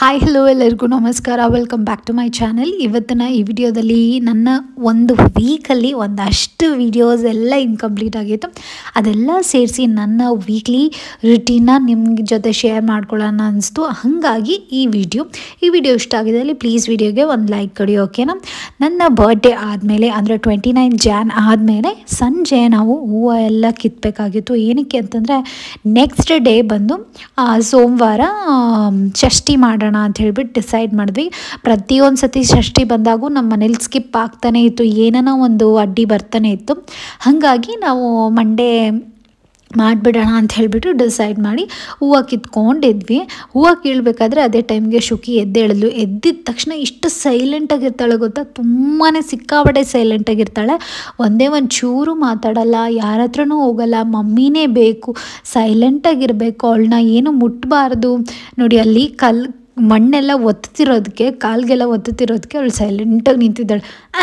Hi hello ಎಲ್ಲರಿಗೂ ನಮಸ್ಕಾರ. Welcome back to my channel. ಇವತ್ತಿನ ಈ ವಿಡಿಯೋದಲ್ಲಿ ನನ್ನ ಒಂದು ವೀಕಲ್ಲಿ ಒಂದಷ್ಟು ವಿಡಿಯೋಸ್ ಎಲ್ಲ ಇನ್ಕಂಪ್ಲೀಟ್ ಆಗಿತ್ತು. ಅದೆಲ್ಲ ಸೇರಿಸಿ ನನ್ನ ವೀಕ್ಲಿ ರುಟೀನ್ನ ನಿಮ್ಮ ಜೊತೆ ಶೇರ್ ಮಾಡ್ಕೊಳ್ಳೋಣ ಅನಿಸ್ತು. ಹಾಗಾಗಿ ಈ ವಿಡಿಯೋ ಇಷ್ಟ ಆಗಿದೆ ಅಲ್ಲಿ ಪ್ಲೀಸ್ ವಿಡಿಯೋಗೆ ಒಂದು ಲೈಕ್ ಕೊಡಿ, ಓಕೆನಾ. ನನ್ನ ಬರ್ಡೇ ಆದಮೇಲೆ ಅಂದರೆ 29 ಜಾನ್ ಆದಮೇಲೆ ಸಂಜೆ ನಾವು ಹೂವು ಎಲ್ಲ ಕಿತ್ತಬೇಕಾಗಿತ್ತು. ಏನಕ್ಕೆ ಅಂತಂದರೆ ನೆಕ್ಸ್ಟ್ ಡೇ ಬಂದು ಸೋಮವಾರ ಷಷ್ಠಿ ಮಾಡೋಣ ಅಂತ ಹೇಳ್ಬಿಟ್ಟು ಡಿಸೈಡ್ ಮಾಡಿದ್ವಿ. ಪ್ರತಿಯೊಂದು ಸತಿ ಷಷ್ಠಿ ಬಂದಾಗೂ ನಮ್ಮ ಮನೇಲಿ ಸ್ಕಿಪ್ ಆಗ್ತಾನೆ ಇತ್ತು, ಏನಾನ ಒಂದು ಅಡ್ಡಿ ಬರ್ತಾನೆ ಇತ್ತು. ಹಾಗಾಗಿ ನಾವು ಮಂಡೇ ಮಾಡಿಬಿಡೋಣ ಅಂತ ಹೇಳಿಬಿಟ್ಟು ಡಿಸೈಡ್ ಮಾಡಿ ಹೂವು ಕಿತ್ಕೊಂಡಿದ್ವಿ. ಹೂವು ಕೀಳಬೇಕಾದ್ರೆ ಅದೇ ಟೈಮ್ಗೆ ಶುಕಿ ಎದ್ದೇಳಿದ್ಲು. ಎದ್ದಿದ ತಕ್ಷಣ ಇಷ್ಟು ಸೈಲೆಂಟಾಗಿರ್ತಾಳೆ ಗೊತ್ತಾ, ತುಂಬಾ ಸಿಕ್ಕಾಪಟ್ಟೆ ಸೈಲೆಂಟಾಗಿರ್ತಾಳೆ. ಒಂದೇ ಒಂದು ಚೂರು ಮಾತಾಡಲ್ಲ, ಯಾರ ಹತ್ರನೂ ಹೋಗಲ್ಲ, ಮಮ್ಮಿನೇ ಬೇಕು, ಸೈಲೆಂಟಾಗಿರಬೇಕು, ಅವಳನ್ನ ಏನು ಮುಟ್ಟಬಾರ್ದು. ನೋಡಿ ಅಲ್ಲಿ ಮಣ್ಣೆಲ್ಲ ಒತ್ತುತ್ತಿರೋದಕ್ಕೆ, ಕಾಲ್ಗೆಲ್ಲ ಒತ್ತುತ್ತಿರೋದಕ್ಕೆ ಅವಳು ಸೈಲೆಂಟಾಗಿ ನಿಂತಿದ್ದಾಳೆ.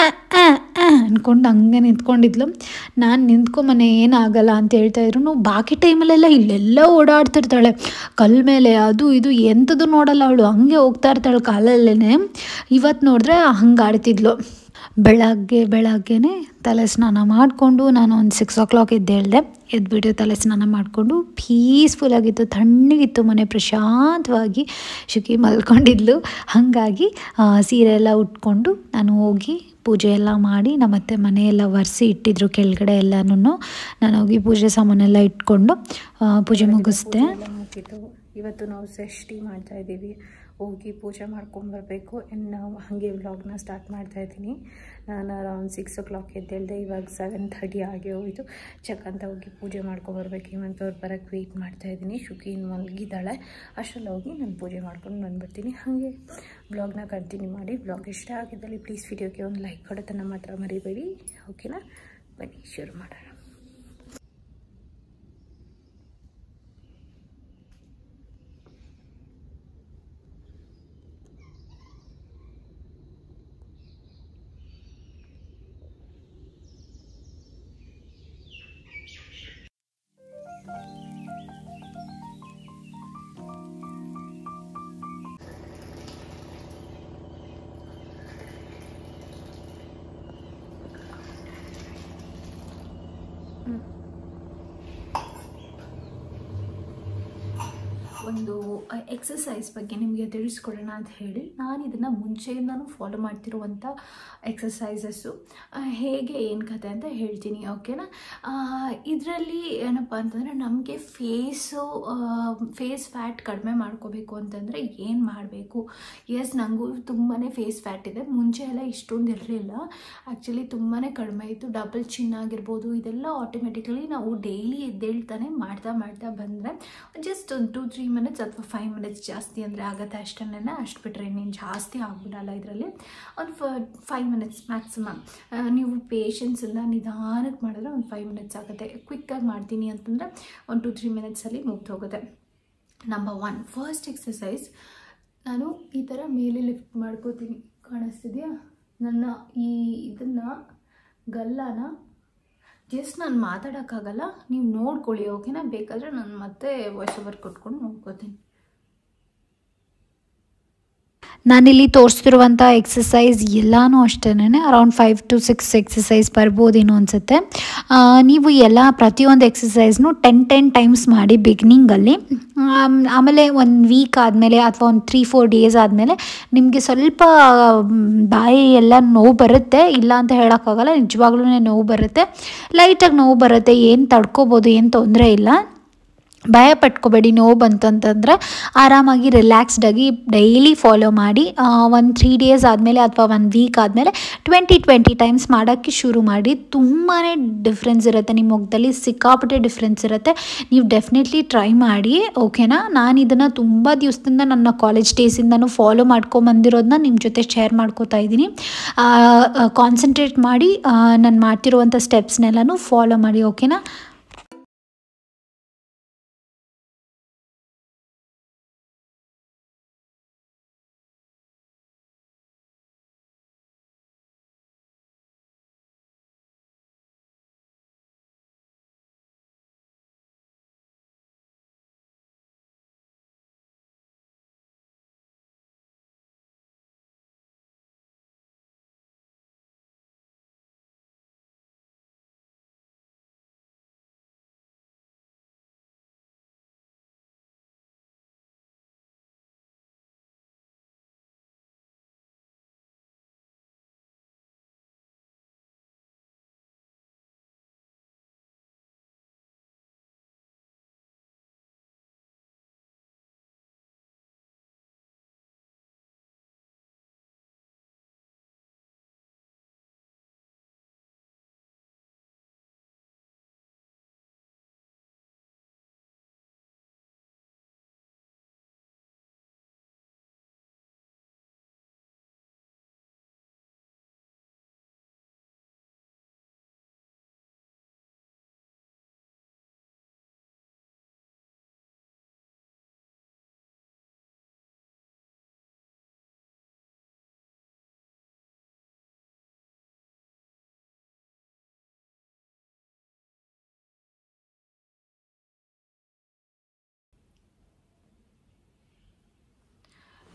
ಅಂದ್ಕೊಂಡು ಹಂಗೆ ನಿಂತ್ಕೊಂಡಿದ್ಲು. ನಾನು ನಿಂತ್ಕೊಂಬನೆ ಏನಾಗಲ್ಲ ಅಂತ ಹೇಳ್ತಾಯಿದ್ರು. ಬಾಕಿ ಟೈಮಲ್ಲೆಲ್ಲ ಇಲ್ಲೆಲ್ಲ ಓಡಾಡ್ತಿರ್ತಾಳೆ, ಕಲ್ಲು ಮೇಲೆ ಅದು ಇದು ಎಂಥದ್ದು ನೋಡಲ್ಲ ಅವಳು, ಹಂಗೆ ಹೋಗ್ತಾ ಇರ್ತಾಳೆ ಕಾಲಲ್ಲೇ. ಇವತ್ತು ನೋಡಿದ್ರೆ ಹಂಗೆ ಆಡ್ತಿದ್ಲು. ಬೆಳಗ್ಗೆನೇ ತಲೆ ಸ್ನಾನ ಮಾಡಿಕೊಂಡು ನಾನು ಒಂದು 6 o'clock ಎದ್ಬಿಟ್ಟು ತಲೆ ಸ್ನಾನ ಮಾಡಿಕೊಂಡು ಪೀಸ್ಫುಲ್ಲಾಗಿತ್ತು, ತಣ್ಣಗಿತ್ತು ಮನೆ, ಪ್ರಶಾಂತವಾಗಿ ಶುಕಿ ಮಲ್ಕೊಂಡಿದ್ಲು. ಹಾಗಾಗಿ ಸೀರೆ ಎಲ್ಲ ಉಟ್ಕೊಂಡು ನಾನು ಹೋಗಿ ಪೂಜೆ ಎಲ್ಲ ಮಾಡಿ, ನಮ್ಮತ್ತೆ ಮನೆಯೆಲ್ಲ ಒರೆಸಿ ಇಟ್ಟಿದ್ರು ಕೆಳಗಡೆ ಎಲ್ಲನೂ. ನಾನು ಹೋಗಿ ಪೂಜೆ ಸಾಮಾನೆಲ್ಲ ಇಟ್ಕೊಂಡು ಪೂಜೆ ಮುಗಿಸ್ದೆ. ಇವತ್ತು ನಾವು ಷಷ್ಠಿ ಮಾಡ್ತಾಯಿದ್ದೀವಿ, ಹೋಗಿ ಪೂಜೆ ಮಾಡ್ಕೊಂಬರ್ಬೇಕು. ನಾವು ಹಾಗೆ ವ್ಲಾಗ್ನ ಸ್ಟಾರ್ಟ್ ಮಾಡ್ತಾಯಿದ್ದೀನಿ. ನಾನು ಅರೌಂಡ್ 6 o'clock ಎದ್ದೇಳಿದೆ. ಇವಾಗ 7:30 ಆಗಿ ಹೋಯಿತು. ಅಂತ ಹೋಗಿ ಪೂಜೆ ಮಾಡ್ಕೊಂಬರ್ಬೇಕು. ಹೇಮಂತ್ ಅವ್ರು ಬರೋಕ್ಕೆ ವೆಯ್ಟ್ ಮಾಡ್ತಾಯಿದ್ದೀನಿ. ಶುಕಿ ಮಲಗಿದ್ದಾಳೆ, ಅಷ್ಟರಲ್ಲಿ ಹೋಗಿ ನಾನು ಪೂಜೆ ಮಾಡ್ಕೊಂಡು ಬಂದುಬಿಡ್ತೀನಿ. ಹಾಗೆ ವ್ಲಾಗ್ನ ಕಂಟಿನ್ಯೂ ಮಾಡಿ. ವ್ಲಾಗ್ ಇಷ್ಟ ಆಗಿದ್ದಲ್ಲಿ ಪ್ಲೀಸ್ ವಿಡಿಯೋಗೆ ಒಂದು ಲೈಕ್ ಕೊಡೋದನ್ನು ಮಾತ್ರ ಮರಿಬೇಡಿ, ಓಕೆನಾ. ಬನ್ನಿ ಶುರು ಮಾಡೋಣ. ಒಂದು ಎಕ್ಸಸೈಸ್ ಬಗ್ಗೆ ನಿಮಗೆ ತಿಳಿಸ್ಕೊಡೋಣ ಅಂತ ಹೇಳಿ ನಾನು ಇದನ್ನು ಮುಂಚೆಯಿಂದನೂ ಫಾಲೋ ಮಾಡ್ತಿರುವಂಥ ಎಕ್ಸಸೈಸಸ್ಸು. ಹೇಗೆ ಏನು ಕತೆ ಅಂತ ಹೇಳ್ತೀನಿ, ಓಕೆನಾ. ಇದರಲ್ಲಿ ಏನಪ್ಪ ಅಂತಂದರೆ ನಮಗೆ ಫೇಸ್ ಫ್ಯಾಟ್ ಕಡಿಮೆ ಮಾಡ್ಕೋಬೇಕು ಅಂತಂದರೆ ಏನು ಮಾಡಬೇಕು. ಎಸ್, ನನಗೂ ತುಂಬಾ ಫೇಸ್ ಫ್ಯಾಟ್ ಇದೆ. ಮುಂಚೆ ಎಲ್ಲ ಇಷ್ಟೊಂದು ಇರಲಿಲ್ಲ, ಆ್ಯಕ್ಚುಲಿ ತುಂಬಾ ಕಡಿಮೆ ಇತ್ತು. ಡಬಲ್ ಚಿನ್ ಆಗಿರ್ಬೋದು, ಇದೆಲ್ಲ ಆಟೋಮೆಟಿಕಲಿ ನಾವು ಡೈಲಿ ಎದ್ದೇಳ್ತಾನೆ ಮಾಡ್ತಾ ಬಂದರೆ ಜಸ್ಟ್ ಒಂದು 2-3 minutes ಅಥವಾ 5 minutes ಜಾಸ್ತಿ ಅಂದರೆ ಆಗುತ್ತೆ ಅಷ್ಟೇ. ಅಷ್ಟು ಬಿಟ್ಟರೆ ಇನ್ನೇನು ಜಾಸ್ತಿ ಆಗಿಬಿಡಲ್ಲ. ಇದರಲ್ಲಿ ಒಂದು 5 minutes ಮ್ಯಾಕ್ಸಿಮಮ್. ನೀವು ಪೇಷನ್ಸಿಂದ ನಿಧಾನಕ್ಕೆ ಮಾಡಿದ್ರೆ ಒಂದು 5 minutes ಆಗುತ್ತೆ. ಕ್ವಿಕ್ಕಾಗಿ ಮಾಡ್ತೀನಿ ಅಂತಂದರೆ ಒಂದು 2-3 minutesಲ್ಲಿ ಮುಗ್ದೋಗುತ್ತೆ. ನಂಬರ್ 1 ಫಸ್ಟ್ ಎಕ್ಸಸೈಸ್, ನಾನು ಈ ಥರ ಮೇಲೆ ಲಿಫ್ಟ್ ಮಾಡ್ಕೋತೀನಿ, ಕಾಣಿಸ್ತಿದೆಯಾ. ನನ್ನ ಇದನ್ನು ಗಲ್ಲನ ಜಸ್ಟ್ ನಾನು ಮಾತಾಡೋಕ್ಕಾಗಲ್ಲ, ನೀವು ನೋಡ್ಕೊಳ್ಳಿ, ಓಕೆನಾ. ಬೇಕಾದರೆ ನಾನು ಮತ್ತೆ ವಾಯ್ಸ್ ಓವರ್ ಕೊಟ್ಕೊಂಡು ನೋಡ್ಕೋತೀನಿ. ನಾನಿಲ್ಲಿ ತೋರಿಸ್ತಿರುವಂಥ ಎಕ್ಸಸೈಸ್ ಎಲ್ಲನೂ ಅಷ್ಟೇ ಅರೌಂಡ್ 5 to 6 ಎಕ್ಸಸೈಸ್ ಬರ್ಬೋದೇನೋ ಅನಿಸುತ್ತೆ. ನೀವು ಎಲ್ಲ ಪ್ರತಿಯೊಂದು ಎಕ್ಸಸೈಸ್ನು 10 times ಮಾಡಿ ಬಿಗಿನಿಂಗಲ್ಲಿ. ಆಮೇಲೆ 1 week ಆದಮೇಲೆ ಅಥವಾ ಒಂದು 3-4 days ಆದಮೇಲೆ ನಿಮಗೆ ಸ್ವಲ್ಪ ಬಾಯಿ ಎಲ್ಲ ನೋವು ಬರುತ್ತೆ, ಇಲ್ಲ ಅಂತ ಹೇಳೋಕ್ಕಾಗಲ್ಲ, ನಿಜವಾಗ್ಲೂ ನೋವು ಬರುತ್ತೆ, ಲೈಟಾಗಿ ನೋವು ಬರುತ್ತೆ. ಏನು ತಡ್ಕೋಬೋದು, ಏನು ತೊಂದರೆ ಇಲ್ಲ, ಭಯ ಪಟ್ಕೋಬೇಡಿ. ನೋವು ಬಂತು ಅಂತಂದರೆ ಆರಾಮಾಗಿ ರಿಲ್ಯಾಕ್ಸ್ಡಾಗಿ ಡೈಲಿ ಫಾಲೋ ಮಾಡಿ. ಒಂದು 3 days ಆದಮೇಲೆ ಅಥವಾ 1 week ಆದಮೇಲೆ 20 times ಮಾಡೋಕ್ಕೆ ಶುರು ಮಾಡಿ. ತುಂಬಾ ಡಿಫ್ರೆನ್ಸ್ ಇರುತ್ತೆ, ನಿಮ್ಮ ಮುಖದಲ್ಲಿ ಸಿಕ್ಕಾಪಟ್ಟೆ ಡಿಫ್ರೆನ್ಸ್ ಇರುತ್ತೆ. ನೀವು ಡೆಫಿನೆಟ್ಲಿ ಟ್ರೈ ಮಾಡಿ, ಓಕೆನಾ. ನಾನು ಇದನ್ನು ತುಂಬ ದಿವಸದಿಂದ ನನ್ನ ಕಾಲೇಜ್ ಡೇಸಿಂದನೂ ಫಾಲೋ ಮಾಡ್ಕೊಂಬಂದಿರೋದನ್ನ ನಿಮ್ಮ ಜೊತೆ ಶೇರ್ ಮಾಡ್ಕೋತಾ ಇದ್ದೀನಿ. ಕಾನ್ಸಂಟ್ರೇಟ್ ಮಾಡಿ ನಾನು ಮಾಡ್ತಿರುವಂಥ ಸ್ಟೆಪ್ಸ್ನೆಲ್ಲನೂ ಫಾಲೋ ಮಾಡಿ, ಓಕೆನಾ.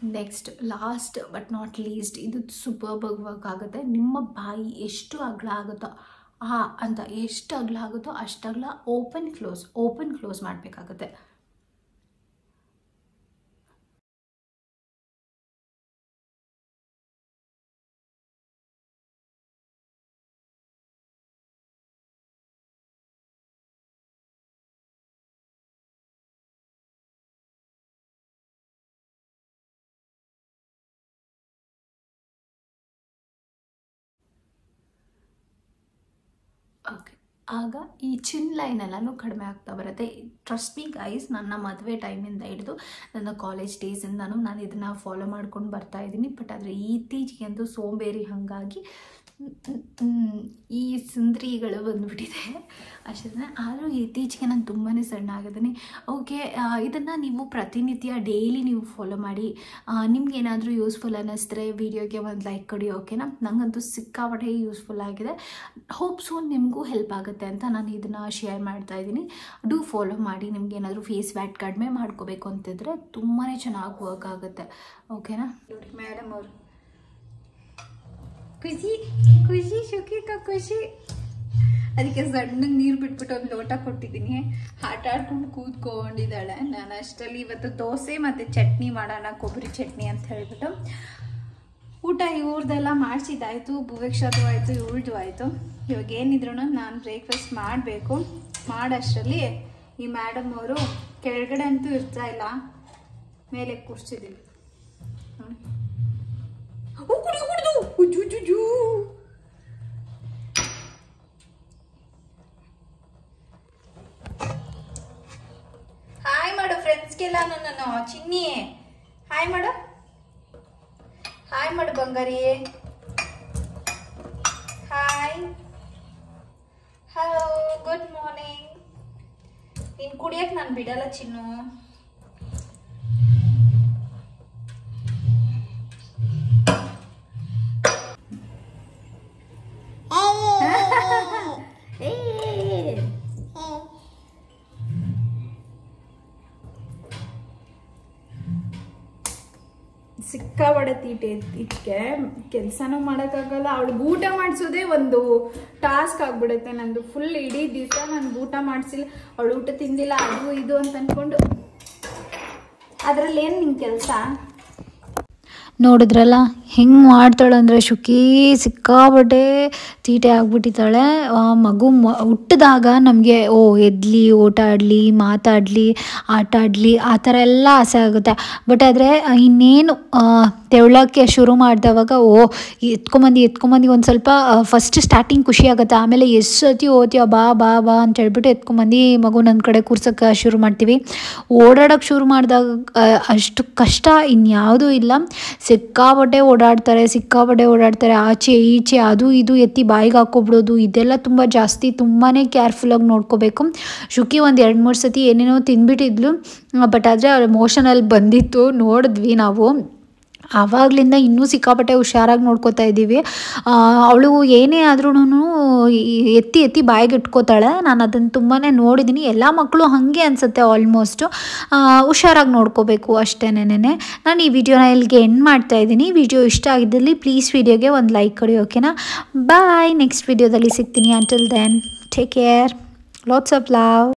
Next last but not least, ಇದು ಸೂಪರ್ಬ್ ವರ್ಕ್ ಆಗುತ್ತೆ. ನಿಮ್ಮ ಬಾಯಿ ಎಷ್ಟು ಅಗಲ ಆಗುತ್ತೋ ಅಂತ ಎಷ್ಟು ಅಗಲ ಆಗುತ್ತೋ ಅಷ್ಟಗಲ ಓಪನ್ ಕ್ಲೋಸ್ ಮಾಡಬೇಕಾಗುತ್ತೆ. ಓಕೆ, ಆಗ ಈ ಚಿನ್ ಲೈನ್ ಎಲ್ಲನೂ ಕಡಿಮೆ ಆಗ್ತಾ ಬರುತ್ತೆ. ಟ್ರಸ್ಟ್ ಮೀ ಗೈಸ್, ನನ್ನ ಮದುವೆ ಟೈಮಿಂದ ಹಿಡಿದು ನನ್ನ ಕಾಲೇಜ್ ಡೇಸಿಂದನೂ ನಾನು ಇದನ್ನು ಫಾಲೋ ಮಾಡ್ಕೊಂಡು ಬರ್ತಾ ಇದ್ದೀನಿ. ಬಟ್ ಆದರೆ ಇತ್ತೀಚೆಗೆ ಅಂತೂ ಸೋಂಬೇರಿ ಹಾಗಾಗಿ ಈ ಸುಂದರಿಗಳು ಬಂದುಬಿಟ್ಟಿದೆ ಅಷ್ಟೇ. ಆದರೂ ಇತ್ತೀಚೆಗೆ ನಾನು ತುಂಬಾ ಸಣ್ಣ ಆಗಿದ್ದೀನಿ. ಓಕೆ, ಇದನ್ನು ನೀವು ಪ್ರತಿನಿತ್ಯ ಡೈಲಿ ನೀವು ಫಾಲೋ ಮಾಡಿ. ನಿಮ್ಗೇನಾದರೂ ಯೂಸ್ಫುಲ್ ಅನ್ನಿಸಿದ್ರೆ ವಿಡಿಯೋಗೆ ಒಂದು ಲೈಕ್ ಕೊಡಿ, ಓಕೆನಾ? ನನಗಂತೂ ಸಿಕ್ಕಾಪಟ್ಟೆ ಯೂಸ್ಫುಲ್ ಆಗಿದೆ. ಹೋಪ್ ಸೊ ನಿಮಗೂ ಹೆಲ್ಪ್ ಆಗುತ್ತೆ ಅಂತ ನಾನು ಇದನ್ನು ಶೇರ್ ಮಾಡ್ತಾ ಇದ್ದೀನಿ. ಡೂ ಫಾಲೋ ಮಾಡಿ. ನಿಮ್ಗೇನಾದರೂ ಫೇಸ್ ವ್ಯಾಟ್ ಕಡಿಮೆ ಮಾಡ್ಕೋಬೇಕು ಅಂತಿದ್ರೆ ತುಂಬಾ ಚೆನ್ನಾಗಿ ವರ್ಕ್ ಆಗುತ್ತೆ, ಓಕೆನಾ? ನೋಡಿ ಮೇಡಮ್ ಅವರು ಖುಷಿ ಖುಷಿ. ಅದಕ್ಕೆ ಸಣ್ಣಗೆ ನೀರು ಬಿಟ್ಬಿಟ್ಟು ಒಂದು ಲೋಟ ಕೊಟ್ಟಿದ್ದೀನಿ. ಆಟ ಆಡ್ಕೊಂಡು ಕೂತ್ಕೊಂಡಿದ್ದಾಳೆ. ನಾನು ಅಷ್ಟರಲ್ಲಿ ಇವತ್ತು ದೋಸೆ ಮತ್ತು ಚಟ್ನಿ ಮಾಡೋಣ, ಕೊಬ್ಬರಿ ಚಟ್ನಿ ಅಂತ ಹೇಳ್ಬಿಟ್ಟು. ಊಟ ಇವ್ರದ್ದೆಲ್ಲ ಮಾಡಿಸಿದ್ದಾಯಿತು, ಭುವೇಕ್ಷದು ಆಯಿತು, ಇವಳ್ದು ಆಯಿತು. ಇವಾಗ ಏನಿದ್ರು ನಾನು ಬ್ರೇಕ್ಫಾಸ್ಟ್ ಮಾಡಬೇಕು. ಮಾಡೋಷ್ಟರಲ್ಲಿ ಈ ಮೇಡಮ್ ಅವರು ಕೆಳಗಡೆ ಅಂತೂ ಇರ್ತಾ ಇಲ್ಲ, ಮೇಲೆ ಕೂರ್ಸಿದ್ದೀನಿ. ಹಾಯ್ ಮಾಡು ಫ್ರೆಂಡ್ಸ್ಗೆಲ್ಲ ನಾನು ಚಿನ್ನಿ. ಹಾಯ್ ಮಾಡು ಬಂಗಾರಿ. Hi, hello, good morning. ನೀನು ಕುಡಿಯಕ್ಕೆ ನಾನು ಬಿಡಲ್ಲ ಚಿನ್ನು. ಸಿಕ್ಕಾಬಡೆ ತೀಟೆ ಇತ್ತೀಚೆಗೆ, ಕೆಲಸನೂ ಮಾಡೋಕ್ಕಾಗಲ್ಲ. ಅವಳಿಗೆ ಊಟ ಮಾಡಿಸೋದೇ ಒಂದು ಟಾಸ್ಕ್ ಆಗ್ಬಿಡುತ್ತೆ ನಂದು. ಫುಲ್ ಇಡೀ ದಿವಸ ನನಗೆ ಊಟ ಮಾಡಿಸಿಲ್ಲ, ಅವಳು ಊಟ ತಿಂದಿಲ್ಲ, ಅದು ಇದು ಅಂತ ಅಂದ್ಕೊಂಡು. ಅದರಲ್ಲಿ ಏನು ನಿನ್ನ ಕೆಲಸ? ನೋಡಿದ್ರಲ್ಲ ಹೆಂಗೆ ಮಾಡ್ತಾಳೆ ಅಂದರೆ ಶುಕಿ ಸಿಕ್ಕಾಬಟ್ಟೆ ತೀಟೆ ಆಗ್ಬಿಟ್ಟಿದ್ದಾಳೆ. ಮಗು ಹುಟ್ಟಿದಾಗ ನಮಗೆ ಎದ್ಲಿ, ಓಟ ಆಡಲಿ, ಮಾತಾಡಲಿ, ಆಟ ಆಡಲಿ, ಆ ಥರ ಎಲ್ಲ ಆಸೆ ಆಗುತ್ತೆ. ಬಟ್ ಆದರೆ ಇನ್ನೇನು ತೆವಳಕ್ಕೆ ಶುರು ಮಾಡಿದವಾಗ ಎತ್ಕೊಂಬಂದು ಒಂದು ಸ್ವಲ್ಪ ಫಸ್ಟ್ ಸ್ಟಾರ್ಟಿಂಗ್ ಖುಷಿ ಆಗುತ್ತೆ. ಆಮೇಲೆ ಎಷ್ಟು ಸತಿ ಓದ್ತೀಯ ಬಾ ಬಾ ಬಾ ಅಂತ ಹೇಳ್ಬಿಟ್ಟು ಎತ್ಕೊಂಬಂದು ಮಗು ನನ್ನ ಕಡೆ ಕೂರ್ಸೋಕ್ಕೆ ಶುರು ಮಾಡ್ತೀವಿ. ಓಡಾಡೋಕ್ಕೆ ಶುರು ಮಾಡಿದಾಗ ಅಷ್ಟು ಕಷ್ಟ ಇನ್ಯಾವುದೂ ಇಲ್ಲ. ಸಿಕ್ಕಾಪಟ್ಟೆ ಓಡಾಡ್ತಾರೆ, ಆಚೆ ಈಚೆ ಅದು ಇದು ಎತ್ತಿ ಬಾಯಿಗೆ ಹಾಕ್ಕೊಬಿಡೋದು, ಇದೆಲ್ಲ ತುಂಬ ಜಾಸ್ತಿ. ತುಂಬಾ ಕೇರ್ಫುಲ್ಲಾಗಿ ನೋಡ್ಕೋಬೇಕು. ಶುಕಿ ಒಂದು 2-3 ಸತಿ ಏನೇನೋ ತಿಂದ್ಬಿಟ್ಟಿದ್ಲು. ಬಟ್ ಆದರೆ ಅವ್ರ ಎಮೋಷನಲ್ಲಿ ಬಂದಿತ್ತು, ನೋಡಿದ್ವಿ ನಾವು. ಆವಾಗಲಿಂದ ಇನ್ನೂ ಸಿಕ್ಕಾಪಟ್ಟೆ ಹುಷಾರಾಗಿ ನೋಡ್ಕೋತಾ ಇದ್ದೀವಿ. ಅವಳು ಏನೇ ಆದ್ರೂ ಎತ್ತಿ ಬಾಯಿಗೆ ಇಟ್ಕೋತಾಳೆ. ನಾನು ಅದನ್ನು ತುಂಬಾ ನೋಡಿದ್ದೀನಿ. ಎಲ್ಲ ಮಕ್ಕಳು ಹಾಗೆ ಅನಿಸುತ್ತೆ ಆಲ್ಮೋಸ್ಟು. ಹುಷಾರಾಗಿ ನೋಡ್ಕೋಬೇಕು ಅಷ್ಟೇನೇನೆ. ನಾನು ಈ ವಿಡಿಯೋನ ಇಲ್ಲಿಗೆ ಎಂಡ್ ಮಾಡ್ತಾ ಇದ್ದೀನಿ. ವಿಡಿಯೋ ಇಷ್ಟ ಆಗಿದ್ದಲ್ಲಿ ಪ್ಲೀಸ್ ವಿಡಿಯೋಗೆ ಒಂದು ಲೈಕ್ ಕೊಡಿ, ಓಕೆನಾ? ಬಾಯ್, ನೆಕ್ಸ್ಟ್ ವಿಡಿಯೋದಲ್ಲಿ ಸಿಗ್ತೀನಿ. Until then take care, lots of love.